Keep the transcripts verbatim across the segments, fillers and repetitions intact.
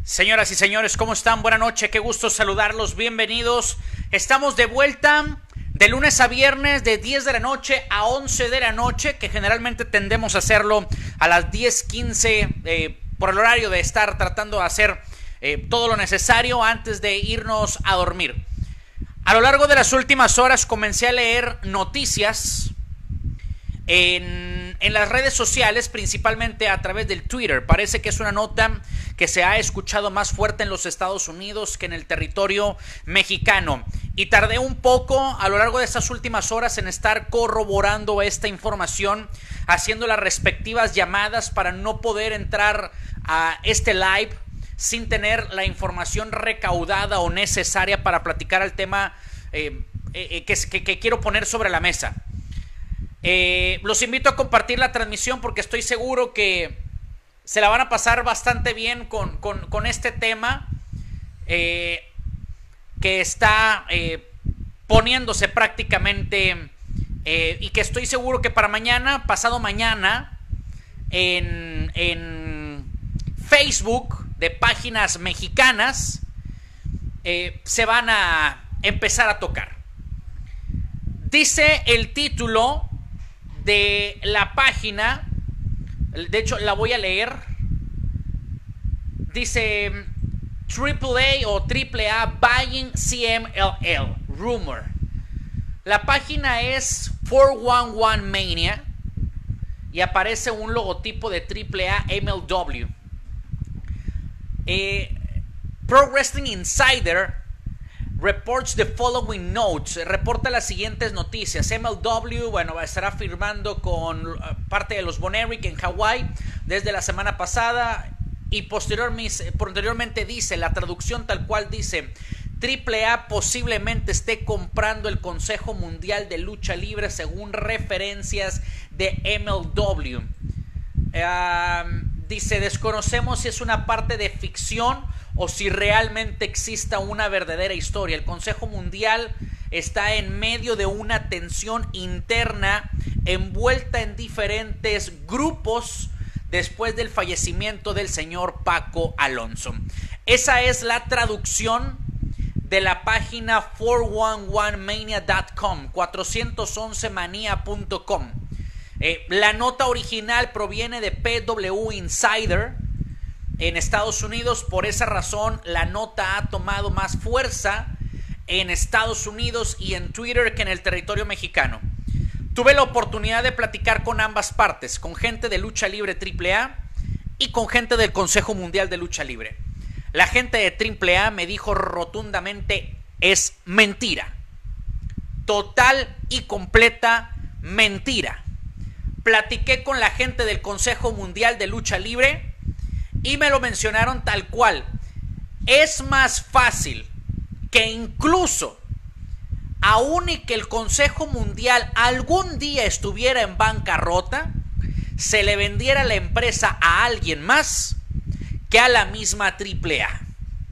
Señoras y señores, ¿cómo están? Buenas noches, qué gusto saludarlos, bienvenidos. Estamos de vuelta de lunes a viernes de diez de la noche a once de la noche, que generalmente tendemos a hacerlo a las diez quince eh, por el horario de estar tratando de hacer eh, todo lo necesario antes de irnos a dormir. A lo largo de las últimas horas comencé a leer noticias en, en las redes sociales, principalmente a través del Twitter. Parece que es una nota que se ha escuchado más fuerte en los Estados Unidos que en el territorio mexicano. Y tardé un poco a lo largo de estas últimas horas en estar corroborando esta información, haciendo las respectivas llamadas para no poder entrar a este live sin tener la información recaudada o necesaria para platicar el tema eh, eh, que, que, que quiero poner sobre la mesa. Eh, los invito a compartir la transmisión porque estoy seguro que se la van a pasar bastante bien con, con, con este tema eh, que está eh, poniéndose prácticamente eh, y que estoy seguro que para mañana, pasado mañana, en, en Facebook de páginas mexicanas eh, se van a empezar a tocar. Dice el título de la página, de hecho la voy a leer. Dice triple A o triple A buying C M L L rumor. La página es cuatrocientos once Mania y aparece un logotipo de triple A M L W. Eh, Pro Wrestling Insider reports the following notes. Reporta las siguientes noticias. M L W, bueno, estará firmando con uh, parte de los Von Erich en Hawái desde la semana pasada. Y posterior, posteriormente dice, la traducción tal cual dice: triple A posiblemente esté comprando el Consejo Mundial de Lucha Libre según referencias de M L W. Uh, dice, desconocemos si es una parte de ficción o si realmente exista una verdadera historia. El Consejo Mundial está en medio de una tensión interna envuelta en diferentes grupos después del fallecimiento del señor Paco Alonso. Esa es la traducción de la página cuatrocientos once mania punto com, cuatrocientos once mania punto com. Eh, la nota original proviene de P W Insider en Estados Unidos. Por esa razón la nota ha tomado más fuerza en Estados Unidos y en Twitter que en el territorio mexicano. Tuve la oportunidad de platicar con ambas partes, con gente de Lucha Libre triple A y con gente del Consejo Mundial de Lucha Libre. La gente de triple A me dijo rotundamente: es mentira, total y completa mentira. Platiqué con la gente del Consejo Mundial de Lucha Libre y me lo mencionaron tal cual. Es más fácil que incluso, aun y que el Consejo Mundial algún día estuviera en bancarrota, se le vendiera la empresa a alguien más que a la misma triple A.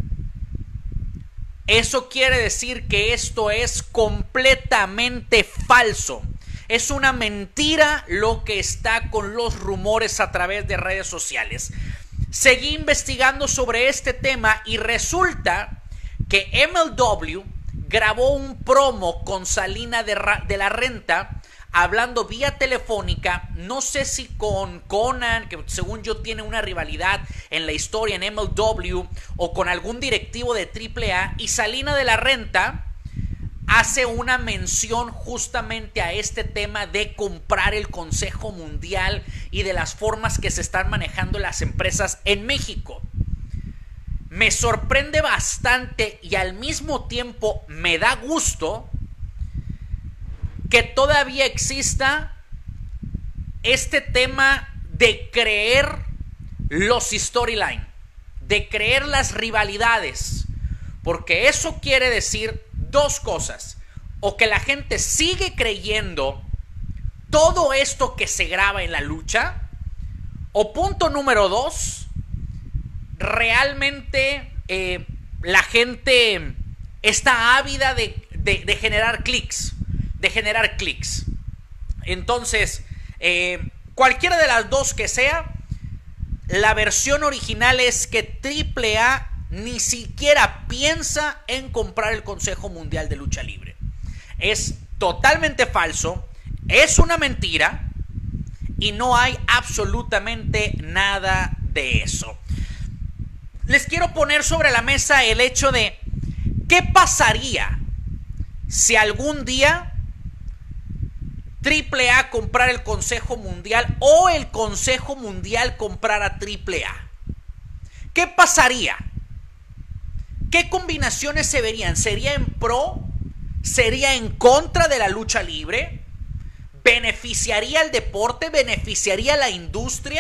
Eso quiere decir que esto es completamente falso. Es una mentira lo que está con los rumores a través de redes sociales. Seguí investigando sobre este tema y resulta que M L W grabó un promo con Salina de, de la Renta hablando vía telefónica, no sé si con Conan, que según yo tiene una rivalidad en la historia en M L W, o con algún directivo de triple A, y Salina de la Renta hace una mención justamente a este tema de comprar el Consejo Mundial y de las formas que se están manejando las empresas en México. Me sorprende bastante y al mismo tiempo me da gusto que todavía exista este tema de creer los storylines, de creer las rivalidades, porque eso quiere decir dos cosas: o que la gente sigue creyendo todo esto que se graba en la lucha, o punto número dos, realmente eh, la gente está ávida de, de, de generar clics, de generar clics. Entonces, eh, cualquiera de las dos que sea, la versión original es que Triple A ni siquiera piensa en comprar el Consejo Mundial de Lucha Libre. Es totalmente falso, es una mentira y no hay absolutamente nada de eso. Les quiero poner sobre la mesa el hecho de ¿qué pasaría si algún día Triple A comprara el Consejo Mundial o el Consejo Mundial comprara Triple A? ¿Qué pasaría? ¿Qué combinaciones se verían? ¿Sería en pro? ¿Sería en contra de la lucha libre? ¿Beneficiaría el deporte? ¿Beneficiaría la industria?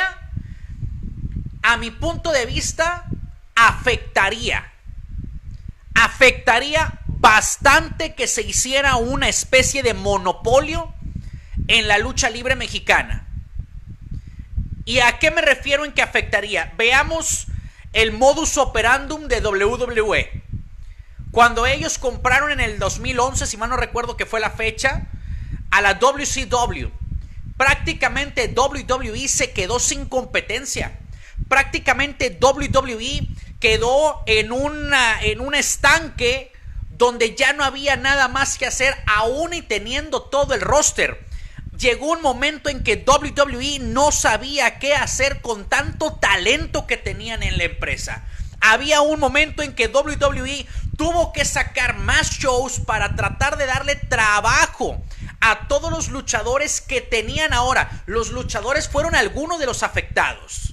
A mi punto de vista, afectaría. Afectaría bastante que se hiciera una especie de monopolio en la lucha libre mexicana. ¿Y a qué me refiero en que afectaría? Veamos el modus operandum de W W E. Cuando ellos compraron en el dos mil once, si mal no recuerdo que fue la fecha, a la W C W, prácticamente W W E se quedó sin competencia. Prácticamente W W E quedó en, una, en un estanque donde ya no había nada más que hacer, aún y teniendo todo el roster. Llegó un momento en que W W E no sabía qué hacer con tanto talento que tenían en la empresa. Había un momento en que W W E tuvo que sacar más shows para tratar de darle trabajo a todos los luchadores que tenían ahora. Los luchadores fueron algunos de los afectados.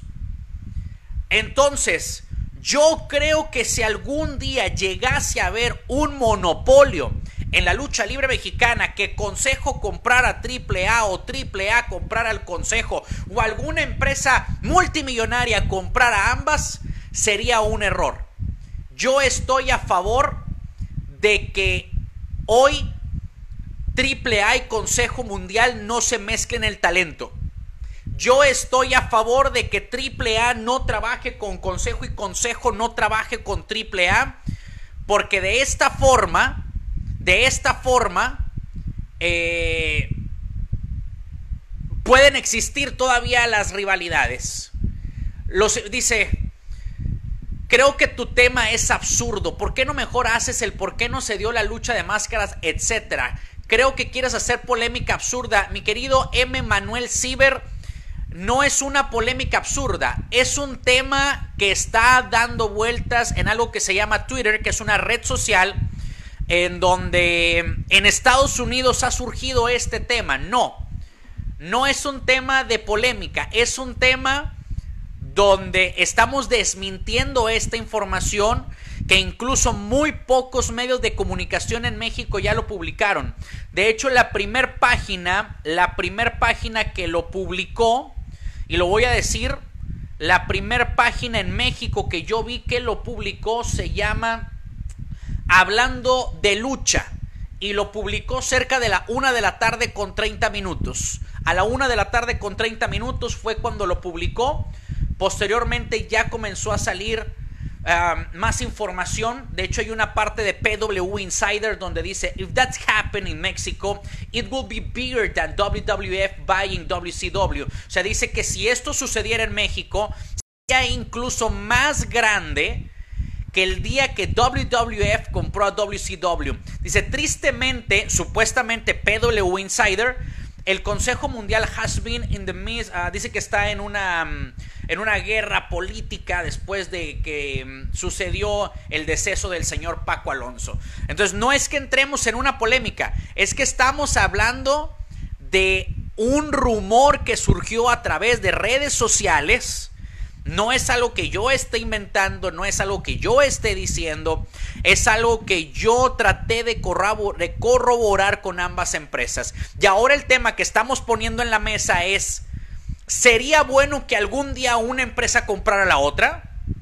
Entonces, yo creo que si algún día llegase a haber un monopolio en la lucha libre mexicana, que Consejo comprara Triple A o Triple A comprara el Consejo, o alguna empresa multimillonaria comprara ambas, sería un error. Yo estoy a favor de que hoy Triple A y Consejo Mundial no se mezclen el talento. Yo estoy a favor de que Triple A no trabaje con Consejo y Consejo no trabaje con Triple A, porque de esta forma De esta forma, eh, pueden existir todavía las rivalidades. Los, dice, creo que tu tema es absurdo. ¿Por qué no mejor haces el por qué no se dio la lucha de máscaras, etcétera? Creo que quieres hacer polémica absurda. Mi querido M. Manuel Ciber, no es una polémica absurda. Es un tema que está dando vueltas en algo que se llama Twitter, que es una red social en donde en Estados Unidos ha surgido este tema. No, no es un tema de polémica, es un tema donde estamos desmintiendo esta información que incluso muy pocos medios de comunicación en México ya lo publicaron. De hecho, la primer página, la primer página que lo publicó, y lo voy a decir, la primer página en México que yo vi que lo publicó se llama Hablando de Lucha, y lo publicó cerca de la una de la tarde con treinta minutos. A la una de la tarde con treinta minutos fue cuando lo publicó. Posteriormente ya comenzó a salir uh, más información. De hecho, hay una parte de P W Insider donde dice: If that's happened in Mexico, it will be bigger than W W F buying W C W. O sea, dice que si esto sucediera en México, sería incluso más grande que el día que W W F compró a W C W. Dice, tristemente, supuestamente P W Insider, el Consejo Mundial has been in the midst, uh, dice que está en una, en una guerra política después de que um, sucedió el deceso del señor Paco Alonso. Entonces, no es que entremos en una polémica, es que estamos hablando de un rumor que surgió a través de redes sociales. No es algo que yo esté inventando, no es algo que yo esté diciendo, es algo que yo traté de corroborar con ambas empresas. Y ahora el tema que estamos poniendo en la mesa es, ¿sería bueno que algún día una empresa comprara a la otra?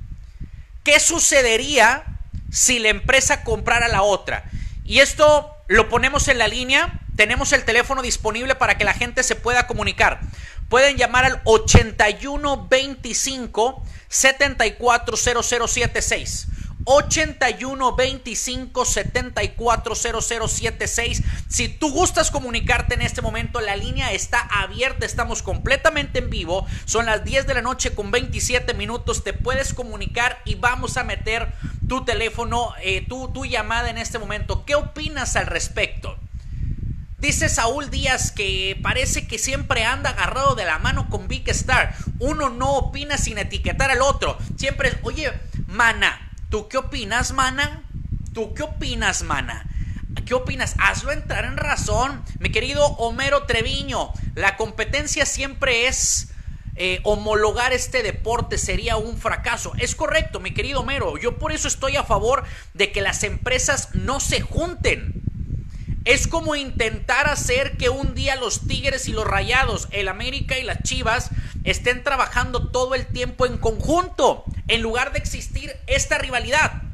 ¿Qué sucedería si la empresa comprara a la otra? Y esto lo ponemos en la línea, tenemos el teléfono disponible para que la gente se pueda comunicar. Pueden llamar al ochenta y uno veinticinco setenta y cuatro cero cero setenta y seis. ochenta y uno veinticinco setenta y cuatro cero cero setenta y seis. Si tú gustas comunicarte en este momento, la línea está abierta, estamos completamente en vivo, son las diez de la noche con veintisiete minutos, te puedes comunicar y vamos a meter tu teléfono, eh, tu, tu llamada en este momento. ¿Qué opinas al respecto? Dice Saúl Díaz que parece que siempre anda agarrado de la mano con Big Star. Uno no opina sin etiquetar al otro. Siempre es, oye, mana, ¿tú qué opinas, mana? ¿Tú qué opinas, mana? ¿Qué opinas? Hazlo entrar en razón. Mi querido Homero Treviño, la competencia siempre es eh, homologar este deporte, sería un fracaso. Es correcto, mi querido Homero. Yo por eso estoy a favor de que las empresas no se junten. Es como intentar hacer que un día los Tigres y los Rayados, el América y las Chivas estén trabajando todo el tiempo en conjunto, en lugar de existir esta rivalidad.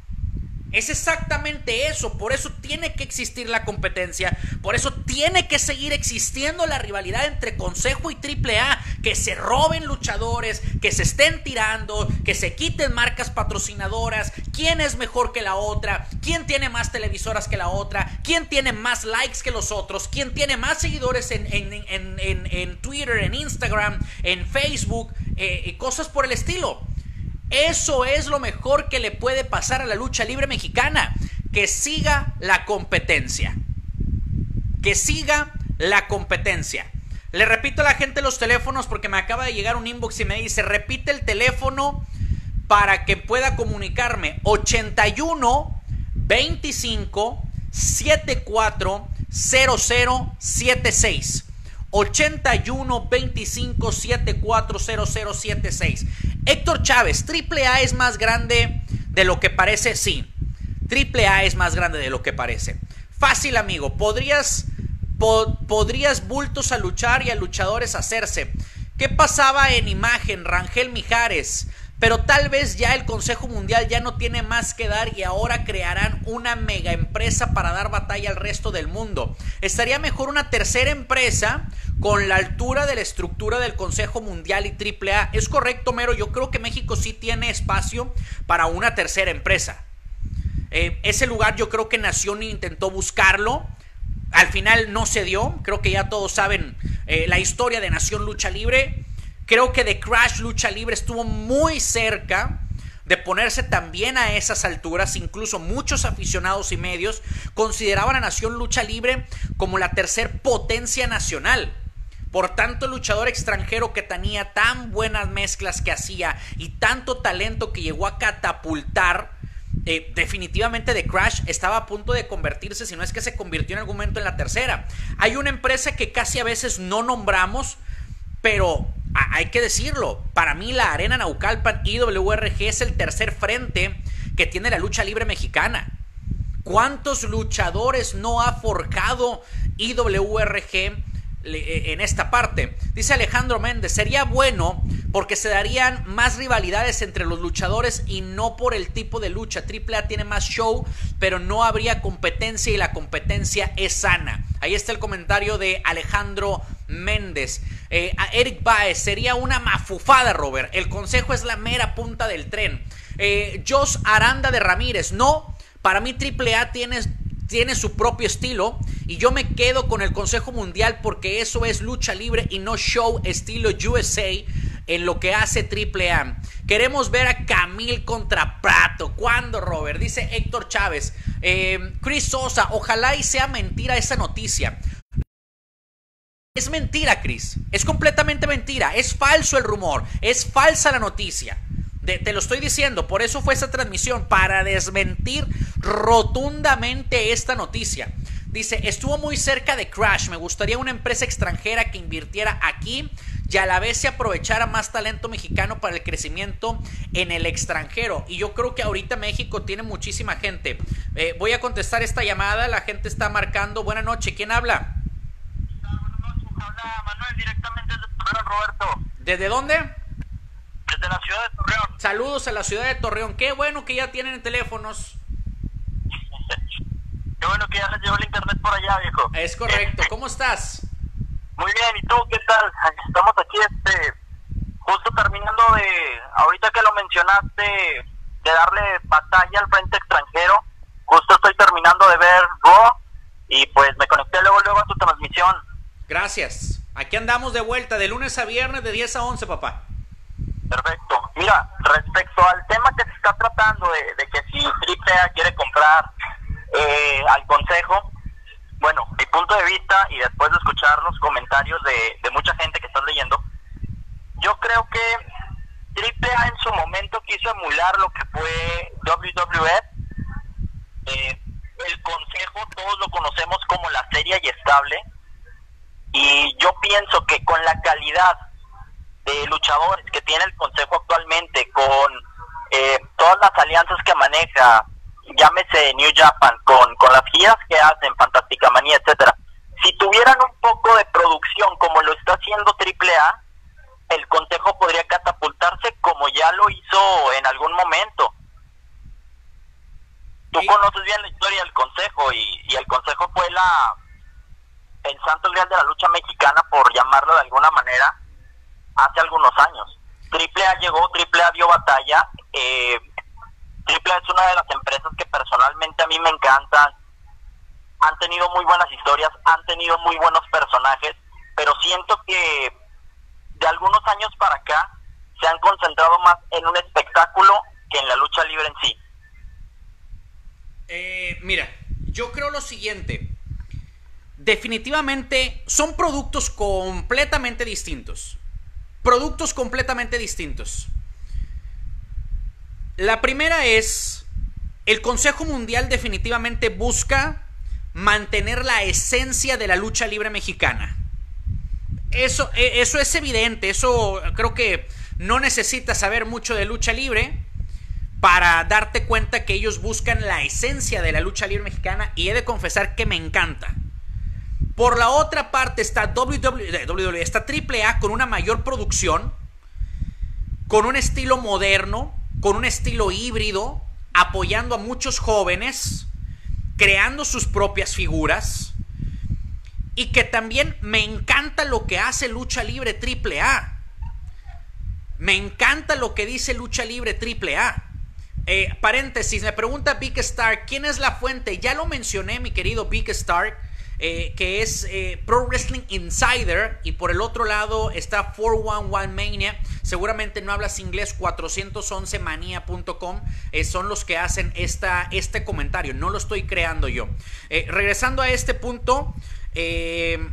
Es exactamente eso, por eso tiene que existir la competencia, por eso tiene que seguir existiendo la rivalidad entre Consejo y Triple A, que se roben luchadores, que se estén tirando, que se quiten marcas patrocinadoras, quién es mejor que la otra, quién tiene más televisoras que la otra, quién tiene más likes que los otros, quién tiene más seguidores en, en, en, en, en Twitter, en Instagram, en Facebook, eh, y cosas por el estilo. Eso es lo mejor que le puede pasar a la lucha libre mexicana. Que siga la competencia. Que siga la competencia. Le repito a la gente los teléfonos porque me acaba de llegar un inbox y me dice, repite el teléfono para que pueda comunicarme. ochenta y uno veinticinco setenta y cuatro cero cero setenta y seis. ochenta y uno veinticinco setenta y cuatro cero cero setenta y seis. Héctor Chávez, Triple A es más grande de lo que parece. Sí, Triple A es más grande de lo que parece. Fácil, amigo. Podrías, po, podrías bultos a luchar y a luchadores hacerse. ¿Qué pasaba en Imagen? Rangel Mijares. Pero tal vez ya el Consejo Mundial ya no tiene más que dar y ahora crearán una mega empresa para dar batalla al resto del mundo. Estaría mejor una tercera empresa con la altura de la estructura del Consejo Mundial y Triple A. Es correcto, Mero, yo creo que México sí tiene espacio para una tercera empresa. Eh, ese lugar yo creo que Nación intentó buscarlo. Al final no se dio. Creo que ya todos saben eh, la historia de Nación Lucha Libre. Creo que The Crash Lucha Libre estuvo muy cerca de ponerse también a esas alturas. Incluso muchos aficionados y medios consideraban a Nación Lucha Libre como la tercer potencia nacional. Por tanto, el luchador extranjero que tenía tan buenas mezclas que hacía y tanto talento que llegó a catapultar, eh, definitivamente The Crash estaba a punto de convertirse, si no es que se convirtió en algún momento en la tercera. Hay una empresa que casi a veces no nombramos, pero hay que decirlo, para mí la Arena Naucalpan I W R G es el tercer frente que tiene la lucha libre mexicana. ¿Cuántos luchadores no ha forjado I W R G en esta parte? Dice Alejandro Méndez, sería bueno porque se darían más rivalidades entre los luchadores y no por el tipo de lucha. Triple A tiene más show, pero no habría competencia y la competencia es sana. Ahí está el comentario de Alejandro Méndez. Eh, a Eric Baez, sería una mafufada, Robert. El Consejo es la mera punta del tren. Eh, Jos Aranda de Ramírez, no, para mí Triple A tiene, tiene su propio estilo y yo me quedo con el Consejo Mundial porque eso es lucha libre y no show estilo U S A en lo que hace Triple A. Queremos ver a Camille contra Prato. ¿Cuándo, Robert? Dice Héctor Chávez. Eh, Chris Sosa, ojalá y sea mentira esa noticia. Es mentira, Chris. Es completamente mentira. Es falso el rumor. Es falsa la noticia. De, te lo estoy diciendo. Por eso fue esa transmisión. Para desmentir rotundamente esta noticia. Dice, estuvo muy cerca de Crash. Me gustaría una empresa extranjera que invirtiera aquí y a la vez se aprovechara más talento mexicano para el crecimiento en el extranjero. Y yo creo que ahorita México tiene muchísima gente. Eh, voy a contestar esta llamada. La gente está marcando. Buenas noches. ¿Quién habla? Habla Manuel, directamente desde Torreón, Roberto. ¿Desde dónde? Desde la ciudad de Torreón. Saludos a la ciudad de Torreón. Qué bueno que ya tienen teléfonos. Qué bueno que ya les llegó el internet por allá, viejo. Es correcto. ¿Cómo estás? Muy bien, ¿y tú qué tal? Estamos aquí, este, justo terminando de, ahorita que lo mencionaste, de darle batalla al frente extranjero. Justo estoy terminando de ver Raw y pues me conecté luego, luego a tu transmisión. Gracias. Aquí andamos de vuelta de lunes a viernes de diez a once, papá. Perfecto. Mira, respecto al tema que se está tratando de, de que si Triple A quiere comprar eh, al Consejo, bueno, mi punto de vista y después de escuchar los comentarios de, de mucha gente que estás leyendo, yo creo que Triple A en su momento quiso emular lo que fue W W F. Eh, el Consejo todos lo conocemos como la seria y estable, y yo pienso que con la calidad de luchadores que tiene el Consejo actualmente, con eh, todas las alianzas que maneja, llámese New Japan, con, con las giras que hacen, Fantástica Manía, etcétera, si tuvieran un poco de producción como lo está haciendo Triple A, el Consejo podría catapultarse como ya lo hizo en algún momento. Tú ¿Sí? conoces bien la historia del Consejo, y, y el Consejo fue la el santo grial de la lucha mexicana, por llamarlo de alguna manera, hace algunos años. Triple A llegó, Triple A dio batalla. eh, Triple A es una de las empresas que personalmente a mí me encantan. Han tenido muy buenas historias, han tenido muy buenos personajes, pero siento que de algunos años para acá se han concentrado más en un espectáculo que en la lucha libre en sí. Eh, mira, yo creo lo siguiente. Definitivamente son productos completamente distintos. Productos completamente distintos. La primera es, el Consejo Mundial definitivamente busca mantener la esencia de la lucha libre mexicana. Eso, eso es evidente, eso creo que no necesitas saber mucho de lucha libre para darte cuenta que ellos buscan la esencia de la lucha libre mexicana, y he de confesar que me encanta. Por la otra parte está W W E, está Triple A con una mayor producción, con un estilo moderno, con un estilo híbrido, apoyando a muchos jóvenes, creando sus propias figuras, y que también me encanta lo que hace Lucha Libre Triple A. Me encanta lo que dice Lucha Libre Triple A. Eh, paréntesis, me pregunta Big Star, ¿quién es la fuente? Ya lo mencioné, mi querido Big Star. Eh, que es eh, Pro Wrestling Insider, y por el otro lado está cuatrocientos once Mania. Seguramente no hablas inglés, cuatrocientos once mania punto com, eh, son los que hacen esta, este comentario, no lo estoy creando yo. Eh, regresando a este punto, eh,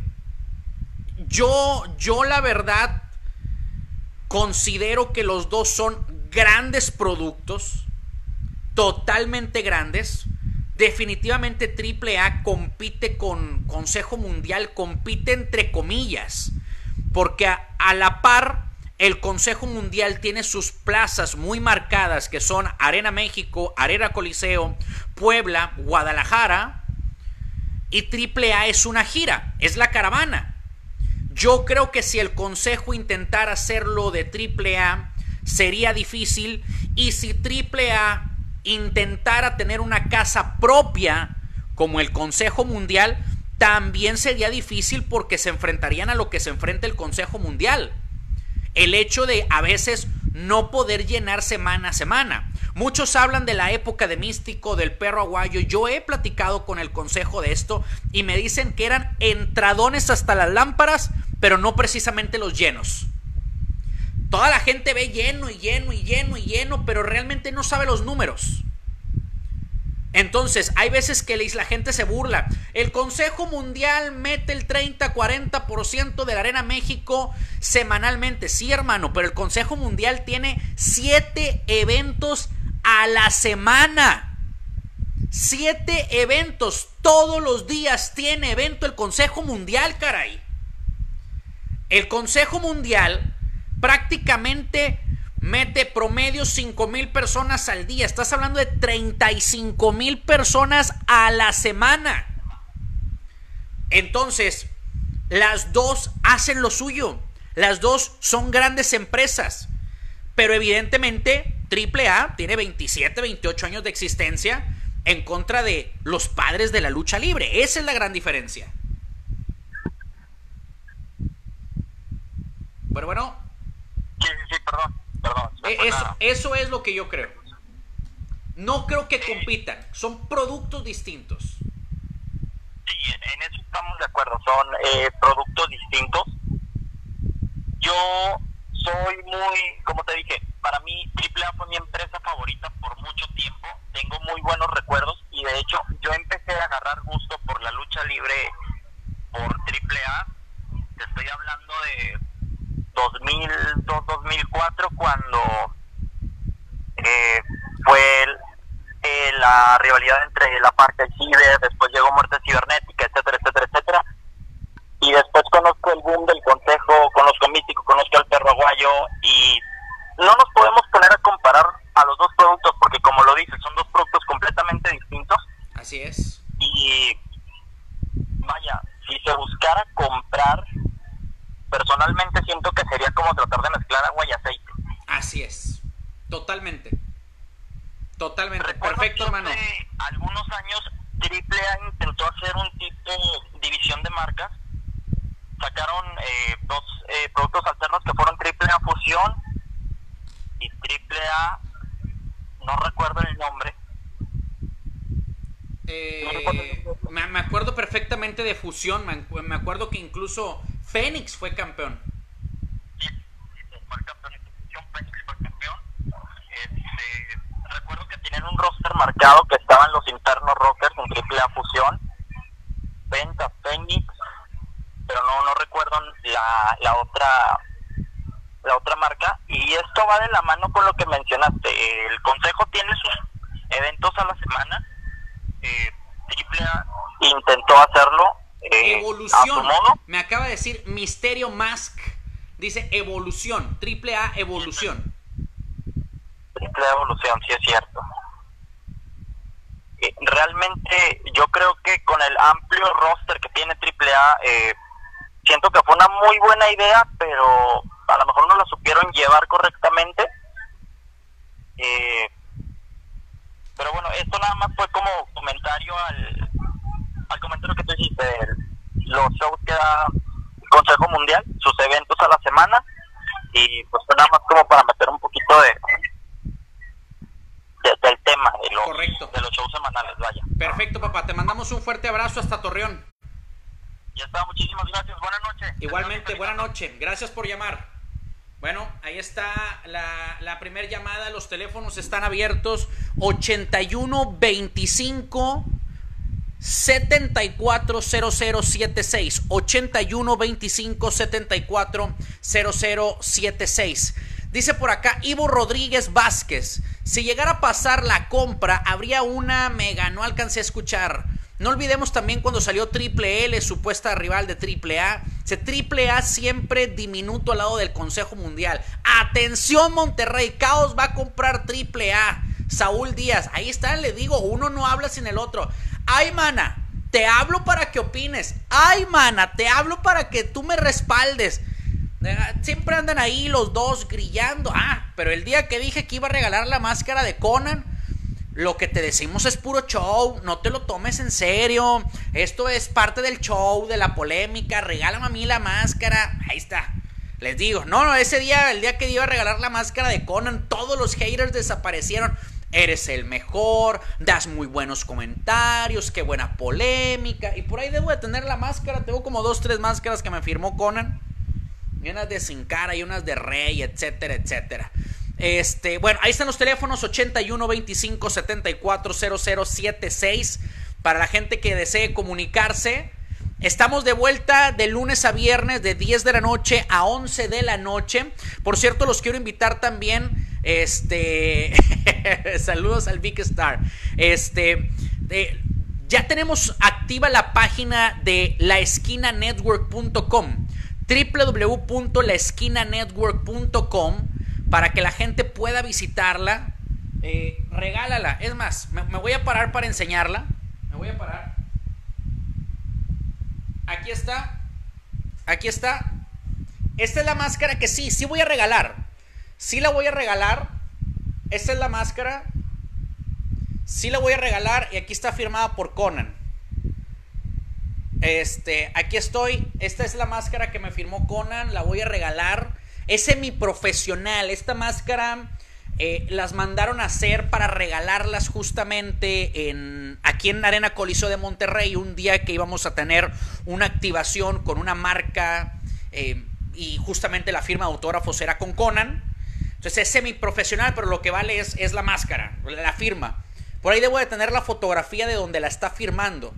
yo, yo la verdad considero que los dos son grandes productos, totalmente grandes. Definitivamente Triple A compite con Consejo Mundial, compite entre comillas, porque a, a la par el Consejo Mundial tiene sus plazas muy marcadas, que son Arena México, Arena Coliseo, Puebla, Guadalajara, y Triple A es una gira, es la caravana. Yo creo que si el Consejo intentara hacerlo de Triple A sería difícil, y si Triple A intentara tener una casa propia como el Consejo Mundial, también sería difícil, porque se enfrentarían a lo que se enfrenta el Consejo Mundial. El hecho de a veces no poder llenar semana a semana. Muchos hablan de la época de Místico, del Perro Aguayo. Yo he platicado con el Consejo de esto y me dicen que eran entradones hasta las lámparas, pero no precisamente los llenos. Toda la gente ve lleno y lleno y lleno y lleno, pero realmente no sabe los números. Entonces, hay veces que la gente se burla. El Consejo Mundial mete el treinta, cuarenta por ciento de la Arena México semanalmente. Sí, hermano, pero el Consejo Mundial tiene siete eventos a la semana. Siete eventos. Todos los días tiene evento el Consejo Mundial, caray. El Consejo Mundial prácticamente mete promedio cinco mil personas al día. Estás hablando de treinta y cinco mil personas a la semana. Entonces, las dos hacen lo suyo. Las dos son grandes empresas. Pero evidentemente, Triple A tiene veintisiete, veintiocho años de existencia en contra de los padres de la lucha libre. Esa es la gran diferencia. Pero bueno, Sí, sí, sí, perdón, perdón. eso, eso es lo que yo creo. No creo que compitan, son productos distintos. Sí, en, en eso estamos de acuerdo, son eh, productos distintos. Yo soy muy, como te dije, para mí Triple A fue mi empresa favorita por mucho tiempo, tengo muy buenos recuerdos y de hecho yo empecé a agarrar gusto por la lucha libre por Triple A. Te estoy hablando de dos mil dos, dos mil cuatro, cuando eh, fue el, eh, la rivalidad entre La Parca y Ciber, después llegó Muerte Cibernética, etcétera, etcétera, etcétera. Y después conozco el boom del Consejo, conozco Místico, conozco al Perro Aguayo, y no nos podemos poner a comparar a los dos productos, porque como lo dices, son dos productos completamente distintos. Así es. Y vaya, si se buscara comprar, personalmente siento que sería como tratar de mezclar agua y aceite. Así es, totalmente. Totalmente, Recuerdo perfecto, que hermano. hace algunos años Triple A intentó hacer un tipo de división de marcas. Sacaron eh, dos eh, productos alternos que fueron Triple A Fusión y Triple A, no recuerdo el nombre. Eh, me, me acuerdo perfectamente de Fusión, me, me acuerdo que incluso Fénix fue campeón. Sí, sí, fue el campeón de Fusión, Fénix fue campeón. Este, recuerdo que tenían un roster marcado que estaban los internos Rockers en Triple A Fusión, Penta, Fénix, pero no no recuerdo la, la otra la otra marca. Y esto va de la mano con lo que mencionaste. El Consejo tiene sus eventos a la semana. eh, Triple A intentó hacerlo eh, Evolución, a su modo. me acaba de decir Misterio Mask, dice Evolución, Triple A Evolución. Triple A Evolución, sí es cierto. Eh, realmente yo creo que con el amplio roster que tiene Triple A, eh, siento que fue una muy buena idea, pero a lo mejor no la supieron llevar correctamente. Eh, pero bueno, esto nada más fue como comentario al, al comentario que tú hiciste, de los shows que da el Consejo Mundial, sus eventos a la semana, y pues fue nada más como para meter un poquito de, de del tema de los, Correcto. de los shows semanales, vaya. Perfecto, papá, te mandamos un fuerte abrazo hasta Torreón. Ya está, muchísimas gracias, buenas noches. Igualmente, buena noche, gracias por llamar. Bueno, ahí está la, la primer llamada, los teléfonos están abiertos, ochenta y uno veinticinco setenta y cuatro cero cero setenta y seis, ochenta y uno veinticinco setenta y cuatro cero cero setenta y seis. Dice por acá Ivo Rodríguez Vázquez, si llegara a pasar la compra, habría una mega, no alcancé a escuchar. No olvidemos también cuando salió Triple L, supuesta rival de Triple A. Se Triple A siempre diminuto al lado del Consejo Mundial. Atención Monterrey, Caos va a comprar Triple A. Saúl Díaz, ahí está, le digo, uno no habla sin el otro. Ay, mana, te hablo para que opines. Ay, mana, te hablo para que tú me respaldes. Siempre andan ahí los dos grillando. Ah, pero el día que dije que iba a regalar la máscara de Conan, lo que te decimos es puro show, no te lo tomes en serio. Esto es parte del show, de la polémica. Regálame a mí la máscara. Ahí está. Les digo, no, no, ese día, el día que iba a regalar la máscara de Conan, todos los haters desaparecieron. Eres el mejor, das muy buenos comentarios, qué buena polémica. Y por ahí debo de tener la máscara. Tengo como dos, tres máscaras que me firmó Conan. Y unas de Sin Cara y unas de Rey, etcétera, etcétera. Este, bueno, ahí están los teléfonos ochenta y uno veinticinco setenta y cuatro cero cero setenta y seis para la gente que desee comunicarse. Estamos de vuelta de lunes a viernes de diez de la noche a once de la noche. Por cierto, los quiero invitar también, este, saludos al Big Star. Este, eh, ya tenemos activa la página de la esquina network punto com, doble u doble u doble u punto la esquina network punto com, para que la gente pueda visitarla. Eh, regálala. Es más, me, me voy a parar para enseñarla. Me voy a parar. Aquí está. Aquí está. Esta es la máscara que sí, sí voy a regalar. Sí la voy a regalar. Esta es la máscara. Sí la voy a regalar. Y aquí está firmada por Conan. Este, aquí estoy. Esta es la máscara que me firmó Conan. La voy a regalar. Es semiprofesional. Esta máscara Eh, las mandaron a hacer para regalarlas justamente en, aquí en Arena Coliseo de Monterrey, un día que íbamos a tener una activación con una marca eh, y justamente la firma de autógrafos era con Conan. Entonces es semiprofesional, pero lo que vale es, es la máscara, la firma. Por ahí debo de tener la fotografía de donde la está firmando.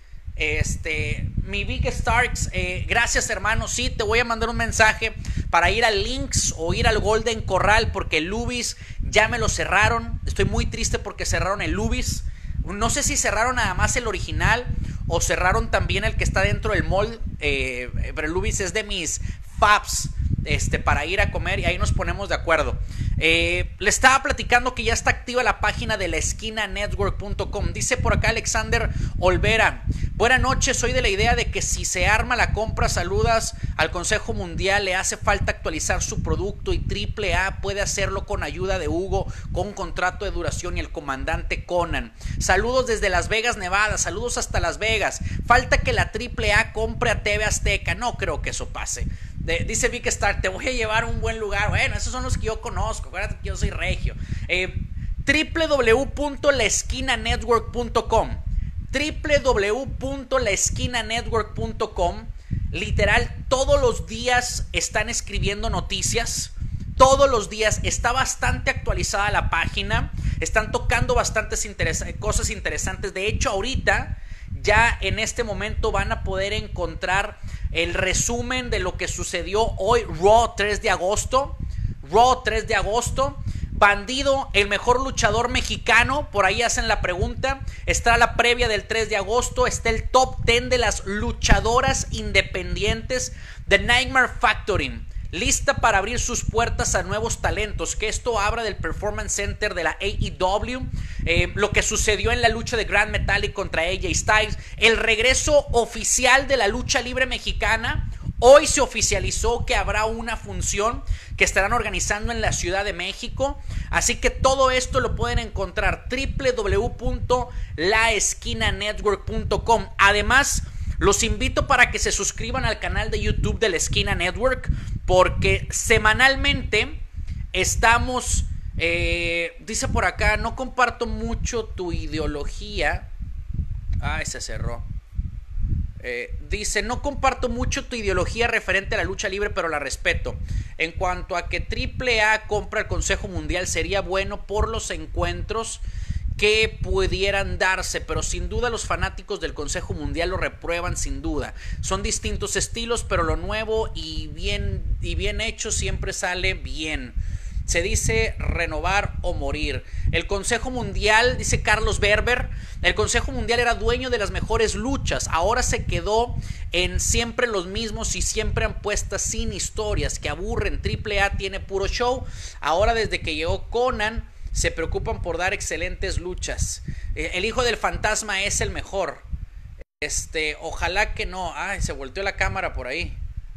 Este, mi Big Starks, eh, gracias hermano, sí, te voy a mandar un mensaje para ir al Lynx o ir al Golden Corral porque el Lubis ya me lo cerraron. Estoy muy triste porque cerraron el Lubis. No sé si cerraron nada más el original o cerraron también el que está dentro del mall, eh, pero el Lubis es de mis faps. Este, para ir a comer y ahí nos ponemos de acuerdo. Eh, le estaba platicando que ya está activa la página de la esquina network punto com. Dice por acá Alexander Olvera: buenas noches, soy de la idea de que si se arma la compra, saludas al Consejo Mundial, le hace falta actualizar su producto y Triple A puede hacerlo con ayuda de Hugo, con un contrato de duración y el comandante Conan. Saludos desde Las Vegas, Nevada, saludos hasta Las Vegas. Falta que la Triple A compre a T V Azteca, no creo que eso pase. De, dice Vic Star, te voy a llevar a un buen lugar. Bueno, esos son los que yo conozco. Acuérdate que yo soy regio. Eh, w w w punto la esquina network punto com w w w punto la esquina network punto com. Literal, todos los días están escribiendo noticias. Todos los días está bastante actualizada la página. Están tocando bastantes interes- cosas interesantes. De hecho, ahorita, ya en este momento van a poder encontrar el resumen de lo que sucedió hoy, Raw tres de agosto. Raw tres de agosto. Bandido, el mejor luchador mexicano. Por ahí hacen la pregunta. Está la previa del tres de agosto. Está el top diez de las luchadoras independientes de Nightmare Factory, lista para abrir sus puertas a nuevos talentos. Que esto abra del Performance Center de la A E W. Eh, lo que sucedió en la lucha de Grand Metalik contra A J Styles. El regreso oficial de la lucha libre mexicana. Hoy se oficializó que habrá una función que estarán organizando en la Ciudad de México. Así que todo esto lo pueden encontrar w w w punto la esquina network punto com. Además, los invito para que se suscriban al canal de YouTube de La Esquina Network, porque semanalmente estamos, eh, dice por acá, no comparto mucho tu ideología. Ay, se cerró. Eh, dice, no comparto mucho tu ideología referente a la lucha libre, pero la respeto. En cuanto a que Triple A compra el Consejo Mundial, sería bueno por los encuentros que pudieran darse, pero sin duda los fanáticos del Consejo Mundial lo reprueban sin duda. Son distintos estilos, pero lo nuevo y bien, y bien hecho siempre sale bien. Se dice renovar o morir. El Consejo Mundial, dice Carlos Berber, el Consejo Mundial era dueño de las mejores luchas. Ahora se quedó en siempre los mismos y siempre han puestas sin historias que aburren. Triple A tiene puro show. Ahora desde que llegó Conan se preocupan por dar excelentes luchas. Eh, el hijo del fantasma es el mejor. Este, ojalá que no. Ay, se volteó la cámara por ahí.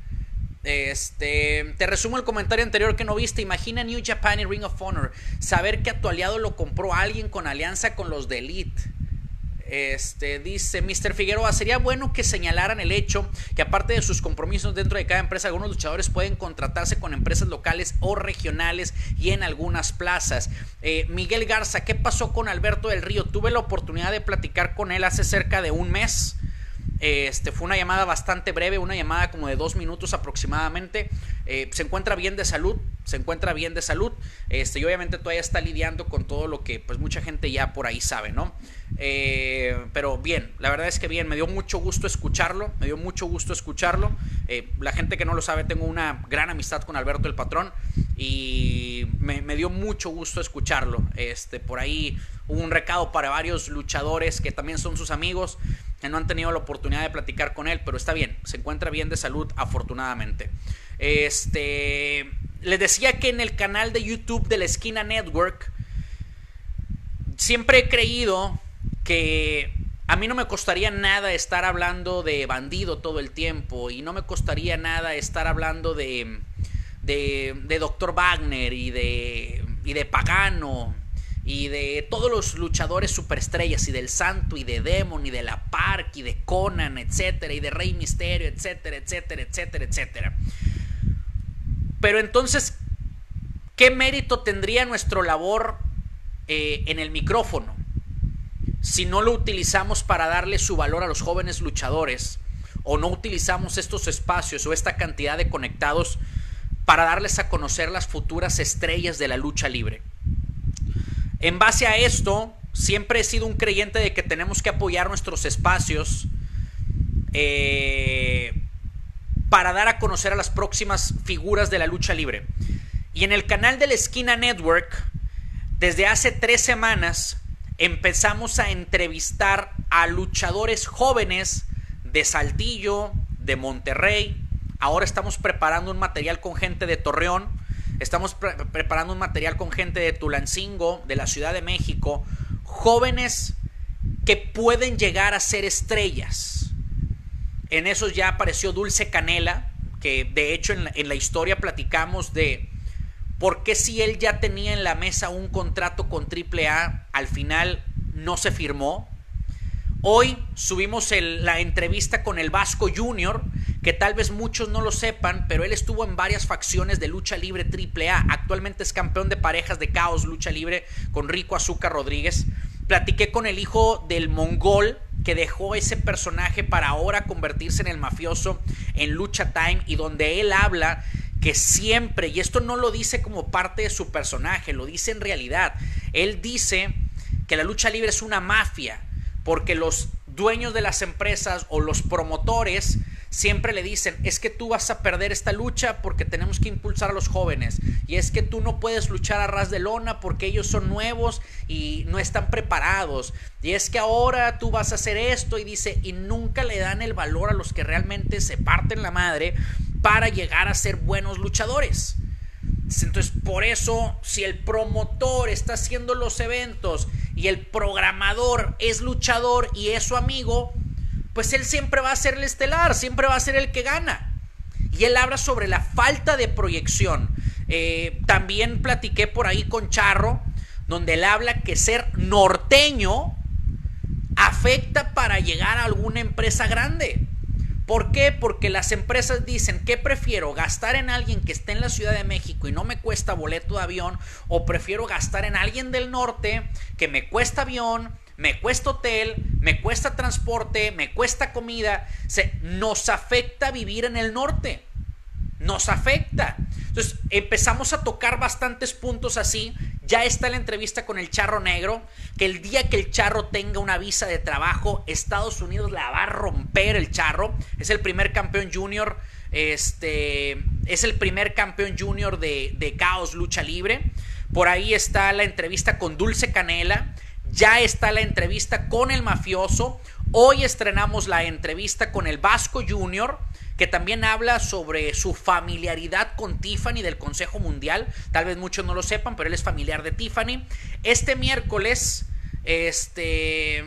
Este, te resumo el comentario anterior que no viste. Imagina New Japan y Ring of Honor. Saber que a tu aliado lo compró alguien con alianza con los de Elite. Este, dice mister Figueroa, sería bueno que señalaran el hecho que aparte de sus compromisos dentro de cada empresa, algunos luchadores pueden contratarse con empresas locales o regionales y en algunas plazas. eh, Miguel Garza, ¿qué pasó con Alberto del Río? Tuve la oportunidad de platicar con él hace cerca de un mes. Este, fue una llamada bastante breve, una llamada como de dos minutos aproximadamente. Eh, se encuentra bien de salud, se encuentra bien de salud. Este, y obviamente todavía está lidiando con todo lo que pues mucha gente ya por ahí sabe, ¿no? Eh, pero bien, la verdad es que bien, me dio mucho gusto escucharlo, me dio mucho gusto escucharlo. Eh, la gente que no lo sabe, tengo una gran amistad con Alberto el Patrón y me, me dio mucho gusto escucharlo. Este, por ahí hubo un recado para varios luchadores que también son sus amigos, que no han tenido la oportunidad de platicar con él, pero está bien, se encuentra bien de salud afortunadamente. Este, les decía que en el canal de YouTube de La Esquina Network siempre he creído que a mí no me costaría nada estar hablando de Bandido todo el tiempo y no me costaría nada estar hablando de de, de doctor Wagner y de y de Pagano y de todos los luchadores superestrellas y del Santo y de Demon y de la Park y de Conan, etcétera, y de Rey Misterio, etcétera, etcétera, etcétera, etcétera. Pero entonces, ¿qué mérito tendría nuestra labor eh, en el micrófono si no lo utilizamos para darle su valor a los jóvenes luchadores, o no utilizamos estos espacios o esta cantidad de conectados para darles a conocer las futuras estrellas de la lucha libre? En base a esto, siempre he sido un creyente de que tenemos que apoyar nuestros espacios eh, para dar a conocer a las próximas figuras de la lucha libre. Y en el canal de la Esquina Network, desde hace tres semanas, empezamos a entrevistar a luchadores jóvenes de Saltillo, de Monterrey. Ahora estamos preparando un material con gente de Torreón. Estamos pre preparando un material con gente de Tulancingo, de la Ciudad de México. Jóvenes que pueden llegar a ser estrellas. En esos ya apareció Dulce Canela, que de hecho en la, en la historia platicamos de por qué, si él ya tenía en la mesa un contrato con triple A, al final no se firmó. Hoy subimos el, la entrevista con el Vasco Junior, que tal vez muchos no lo sepan, pero él estuvo en varias facciones de lucha libre triple A. Actualmente es campeón de parejas de Caos Lucha Libre con Rico Azúcar Rodríguez. Platiqué con el hijo del Mongol, que dejó ese personaje para ahora convertirse en el mafioso en Lucha Time, y donde él habla que siempre, y esto no lo dice como parte de su personaje, lo dice en realidad, él dice que la lucha libre es una mafia, porque los dueños de las empresas o los promotores siempre le dicen: es que tú vas a perder esta lucha porque tenemos que impulsar a los jóvenes, y es que tú no puedes luchar a ras de lona porque ellos son nuevos y no están preparados, y es que ahora tú vas a hacer esto, y dice, y nunca le dan el valor a los que realmente se parten la madre para llegar a ser buenos luchadores. Entonces, por eso, si el promotor está haciendo los eventos y el programador es luchador y es su amigo, pues él siempre va a ser el estelar, siempre va a ser el que gana. Y él habla sobre la falta de proyección. Eh, también platiqué por ahí con Charro, donde él habla que ser norteño afecta para llegar a alguna empresa grande. ¿Por qué? Porque las empresas dicen: ¿qué prefiero? ¿Gastar en alguien que esté en la Ciudad de México y no me cuesta boleto de avión? ¿O prefiero gastar en alguien del norte que me cuesta avión, me cuesta hotel, me cuesta transporte, me cuesta comida? Se, nos afecta vivir en el norte. Nos afecta. Entonces empezamos a tocar bastantes puntos así. Ya está la entrevista con el Charro Negro, que el día que el Charro tenga una visa de trabajo, Estados Unidos la va a romper. El Charro es el primer campeón junior, este, es el primer campeón junior de, de Caos Lucha Libre. Por ahí está la entrevista con Dulce Canela. Ya está la entrevista con el Mafioso. Hoy estrenamos la entrevista con el Vasco Junior, que también habla sobre su familiaridad con Tiffany del Consejo Mundial. Tal vez muchos no lo sepan, pero él es familiar de Tiffany. Este miércoles, este...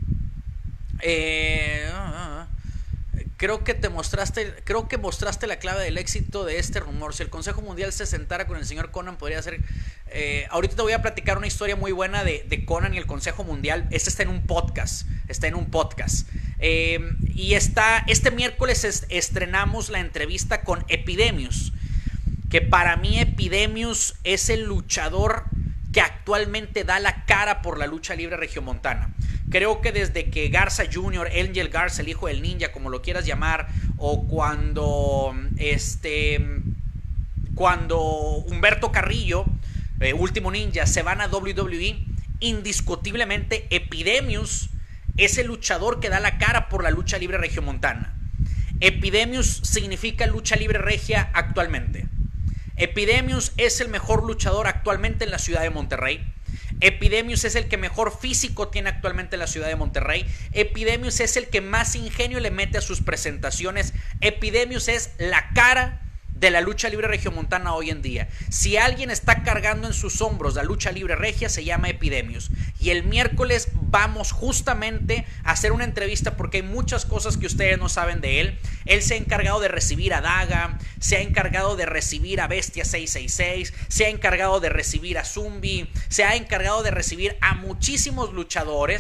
Eh, creo que te mostraste, creo que mostraste la clave del éxito de este rumor. Si el Consejo Mundial se sentara con el señor Conan, podría ser... Eh, ahorita te voy a platicar una historia muy buena de, de Conan y el Consejo Mundial. Este está en un podcast. Está en un podcast. Eh, y está, este miércoles est estrenamos la entrevista con Epidemius, que para mí Epidemius es el luchador que actualmente da la cara por la lucha libre regiomontana. Creo que desde que Garza junior, Angel Garza, el hijo del ninja, como lo quieras llamar, o cuando este cuando Humberto Carrillo, eh, Último Ninja, se van a doble u doble u E, indiscutiblemente Epidemius es el luchador que da la cara por la lucha libre regiomontana. Epidemius significa lucha libre regia actualmente. Epidemius es el mejor luchador actualmente en la ciudad de Monterrey. Epidemius es el que mejor físico tiene actualmente en la ciudad de Monterrey. Epidemius es el que más ingenio le mete a sus presentaciones. Epidemius es la cara de la lucha libre regiomontana hoy en día. Si alguien está cargando en sus hombros la lucha libre regia, se llama Epidemius. Y el miércoles vamos justamente a hacer una entrevista, porque hay muchas cosas que ustedes no saben de él. Él se ha encargado de recibir a Daga, se ha encargado de recibir a Bestia seiscientos sesenta y seis, se ha encargado de recibir a Zumbi, se ha encargado de recibir a muchísimos luchadores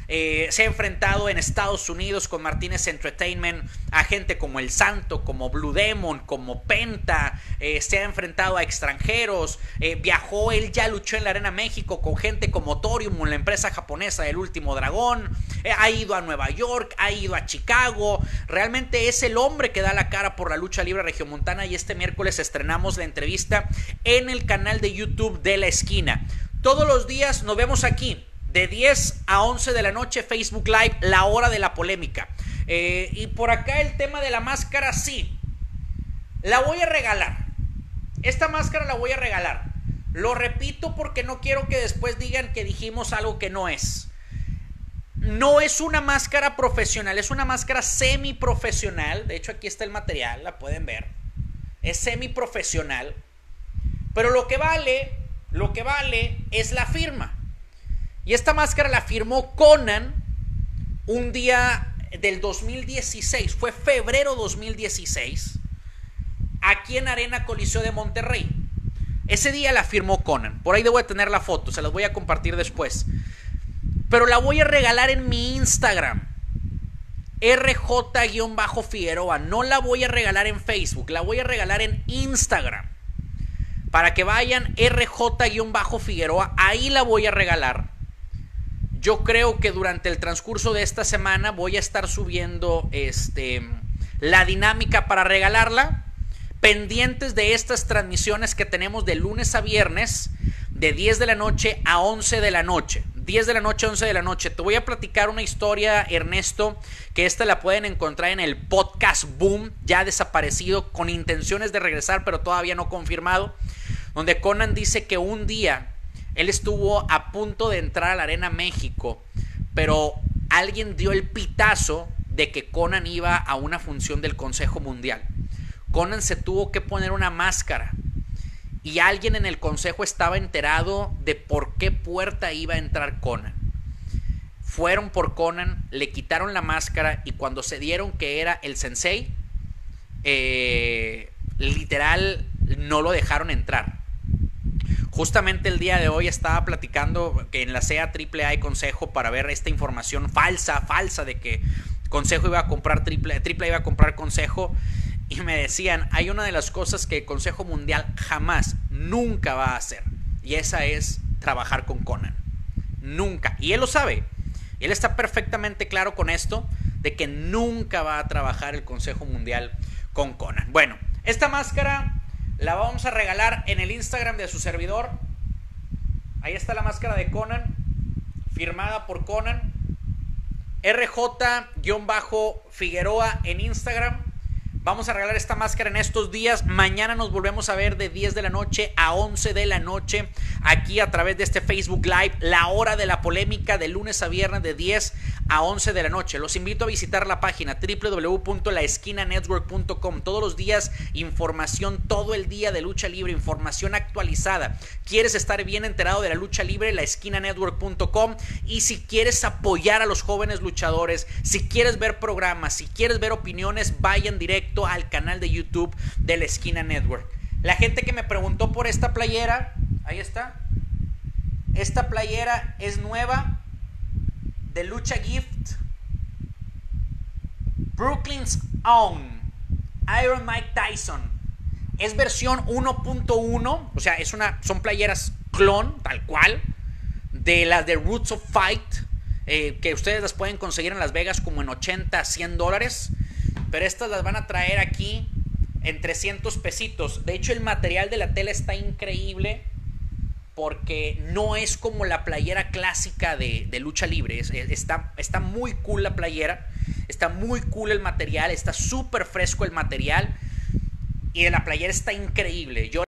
Eh, se ha enfrentado en Estados Unidos con Martínez Entertainment a gente como El Santo, como Blue Demon, como Penta. Eh, se ha enfrentado a extranjeros. Eh, viajó, él ya luchó en la Arena México con gente como Torium, la empresa japonesa del Último Dragón. Eh, ha ido a Nueva York, ha ido a Chicago. Realmente es el hombre que da la cara por la lucha libre regiomontana, y este miércoles estrenamos la entrevista en el canal de YouTube de La Esquina. Todos los días nos vemos aquí de diez a once de la noche, Facebook Live, la hora de la polémica. Eh, y por acá el tema de la máscara, sí, la voy a regalar. Esta máscara la voy a regalar. Lo repito porque no quiero que después digan que dijimos algo que no es. No es una máscara profesional, es una máscara semiprofesional. De hecho, aquí está el material, la pueden ver. Es semiprofesional. Pero lo que vale, lo que vale es la firma. Y esta máscara la firmó Konnan un día del dos mil dieciséis, fue febrero dos mil dieciséis, aquí en Arena Coliseo de Monterrey. Ese día la firmó Konnan. Por ahí debo de tener la foto, se las voy a compartir después. Pero la voy a regalar en mi Instagram, R J-Figueroa. No la voy a regalar en Facebook, la voy a regalar en Instagram. Para que vayan, R J-Figueroa, ahí la voy a regalar. Yo creo que durante el transcurso de esta semana voy a estar subiendo este, la dinámica para regalarla. Pendientes de estas transmisiones que tenemos de lunes a viernes, de diez de la noche a once de la noche. diez de la noche a once de la noche. Te voy a platicar una historia, Ernesto, que esta la pueden encontrar en el podcast Boom, ya desaparecido, con intenciones de regresar, pero todavía no confirmado, donde Konnan dice que un día él estuvo a punto de entrar a la Arena México, pero alguien dio el pitazo de que Konnan iba a una función del Consejo Mundial. Konnan se tuvo que poner una máscara, y alguien en el consejo estaba enterado de por qué puerta iba a entrar Konnan. Fueron por Konnan, le quitaron la máscara, y cuando se dieron que era el sensei, eh, literal no lo dejaron entrar. Justamente el día de hoy estaba platicando que enlacé a Triple A y Consejo para ver esta información falsa, falsa de que Consejo iba a comprar Triple A, Triple A iba a comprar Consejo, y me decían, hay una de las cosas que el Consejo Mundial jamás, nunca va a hacer, y esa es trabajar con Konnan. Nunca. Y él lo sabe. Él está perfectamente claro con esto, de que nunca va a trabajar el Consejo Mundial con Konnan. Bueno, esta máscara la vamos a regalar en el Instagram de su servidor. Ahí está la máscara de Konnan, firmada por Konnan. R J-Figueroa en Instagram. Vamos a regalar esta máscara en estos días. Mañana nos volvemos a ver de diez de la noche a once de la noche, aquí a través de este Facebook Live, la hora de la polémica, de lunes a viernes de diez a once de la noche. Los invito a visitar la página doble u doble u doble u punto la esquina network punto com. Todos los días información, todo el día de lucha libre, información actualizada. ¿Quieres estar bien enterado de la lucha libre? la esquina network punto com. Y si quieres apoyar a los jóvenes luchadores, si quieres ver programas, si quieres ver opiniones, vayan directo al canal de YouTube de La Esquina Network. La gente que me preguntó por esta playera, ahí está. Esta playera es nueva, de Lucha Gift, Brooklyn's Own, Iron Mike Tyson. Es versión uno punto uno, o sea, es una, son playeras clon, tal cual, de las de Roots of Fight, eh, que ustedes las pueden conseguir en Las Vegas como en ochenta a cien dólares. Pero estas las van a traer aquí en trescientos pesitos. De hecho, el material de la tela está increíble, porque no es como la playera clásica de, de lucha libre. Es, está, está muy cool la playera, está muy cool el material, está súper fresco el material, y la playera está increíble. Yo